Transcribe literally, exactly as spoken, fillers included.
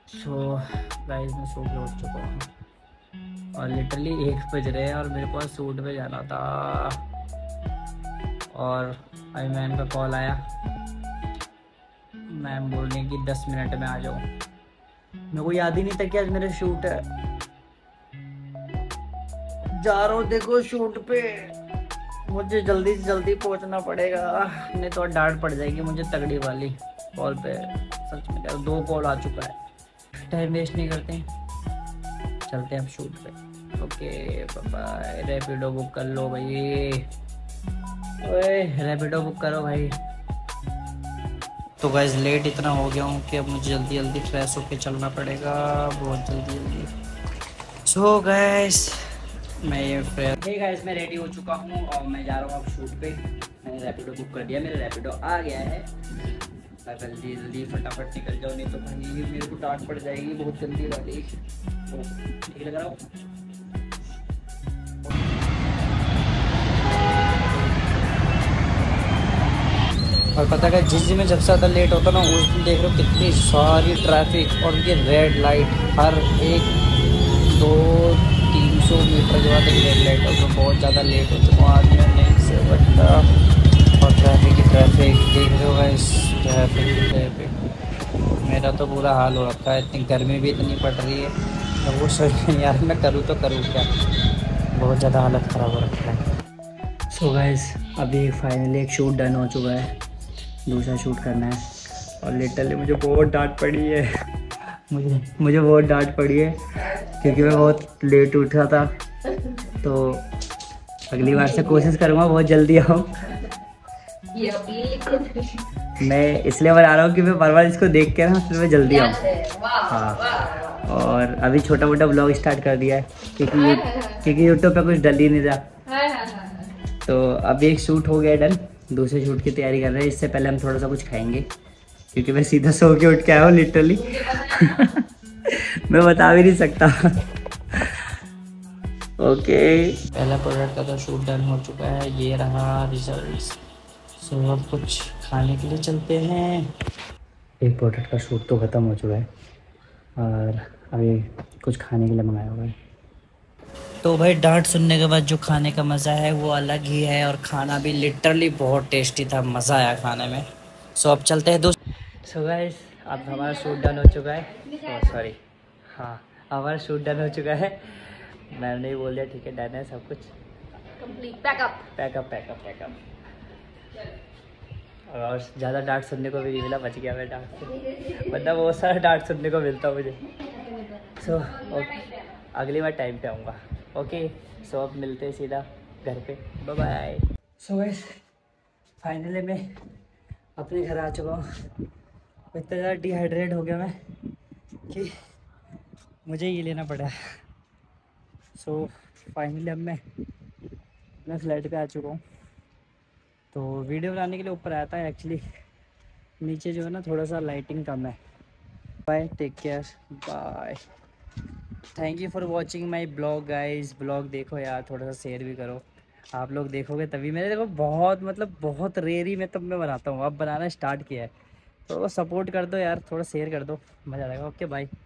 सो guys मैं सो के उठ चुका हूँ और लिटरली एक बज रहे हैं और मेरे पास सूट पे जाना था और अभी मैम का कॉल आया। मैम बोल रही कि दस मिनट में आ जाओ। मेरे को याद ही नहीं था कि आज मेरा शूट है। जा रहा हूँ देखो शूट पे। मुझे जल्दी से जल्दी पहुंचना पड़ेगा, नहीं तो डांट पड़ जाएगी मुझे तगड़ी वाली कॉल पे। सच में यार दो कॉल आ चुका है। टाइम वेस्ट नहीं करते, चलते हैं अब शूट पे। Okay bye. रैपिडो बुक कर लो भाई। ओए रैपिडो बुक करो भाई। तो गाइस लेट इतना हो गया हूँ कि अब मुझे जल्दी जल्दी फ्रेश होके चलना पड़ेगा, बहुत जल्दी जल्दी। सो गाइस मैं ये फ्रेश हे गाइस मैं रेडी हो चुका हूँ और मैं जा रहा हूँ अब शूट पे। मैंने रैपिडो बुक कर दिया, मेरा रैपिडो आ गया है। मैं जल्दी जल्दी फटाफट निकल जाऊँ, नहीं तो भाई मेरे को डांट पड़ जाएगी बहुत जल्दी वाली। तो ठीक लग रहा हूँ। और पता है जिस दिन में जब से ज़्यादा लेट होता ना उस दिन देख रहे हो कितनी सारी ट्रैफिक और उनकी रेड लाइट हर एक दो तीन सौ मीटर के बाद एक रेड लाइट हो। तो बहुत ज़्यादा लेट हो चुका हूँ आज मैं नहीं से बटता। और ट्रैफिक ही ट्रैफिक देख रहे हो इस ट्रैफिक ही ट्रैफिक। मेरा तो बुरा हाल हो रखा है, इतनी गर्मी भी इतनी पड़ रही है। तो वो सोच रहे यार मैं करूँ तो करूँ क्या, बहुत ज़्यादा हालत ख़राब हो रखा है। सो गाइस अभी फाइनली एक शूट डन हो चुका है, दूसरा शूट करना है। और लिटरली मुझे बहुत डांट पड़ी है मुझे मुझे बहुत डांट पड़ी है क्योंकि मैं बहुत लेट उठा था। तो अगली बार से कोशिश करूँगा बहुत जल्दी आऊँ। मैं इसलिए बता रहा हूँ कि मैं बार बार इसको देख के ना फिर मैं जल्दी आऊँ। हाँ और अभी छोटा मोटा ब्लॉग स्टार्ट कर दिया है क्योंकि क्योंकि यूट्यूब पे कुछ डल ही नहीं रहा। तो अभी एक शूट हो गया डन, दूसरे शूट की तैयारी कर रहे हैं। इससे पहले हम थोड़ा सा कुछ खाएंगे क्योंकि मैं सीधा सो के उठ के आया हूँ लिटरली मैं बता भी नहीं सकता। ओके पहला प्रोडक्ट का तो शूट डन हो चुका है, ये रहा रिजल्ट्स। सो अब कुछ खाने के लिए चलते हैं। एक प्रोडक्ट का शूट तो ख़त्म हो चुका है और अभी कुछ खाने के लिए मंगाया हुआ है। तो भाई डांट सुनने के बाद जो खाने का मज़ा है वो अलग ही है और खाना भी लिटरली बहुत टेस्टी था, मज़ा आया खाने में। सो अब चलते हैं दोस्त। सो गाइस अब हमारा शूट डन हो चुका है। सॉरी हाँ हमारा शूट डन हो चुका है। मैंने ही बोल दिया ठीक है डन है सब कुछ complete. Pack up pack up pack up pack up. और ज़्यादा डांट सुनने को भी नहीं मिला, बच गया मैं डांट से, मतलब बहुत सारा डांट सुनने को मिलता मुझे। सो ओके अगली बार टाइम पे आऊँगा। ओके सो अब मिलते हैं सीधा घर पे, bye bye. So guys finally मैं अपने घर आ चुका हूँ। इतना ज़्यादा डिहाइड्रेट हो गया मैं कि मुझे ये लेना पड़ा। सो फाइनली अब मैं अपने फ्लैट पे आ चुका हूँ। तो वीडियो बनाने के लिए ऊपर आया था एक्चुअली, नीचे जो है ना थोड़ा सा लाइटिंग कम है। Bye take care bye. Thank you for watching my blog guys. Blog देखो यार, थोड़ा सा शेयर भी करो। आप लोग देखोगे तभी मैंने देखो बहुत मतलब बहुत रेयर ही मैं तब मैं बनाता हूँ, अब बनाना स्टार्ट किया है। तो सपोर्ट कर दो यार, थोड़ा शेयर कर दो, मज़ा आएगा। Okay bye.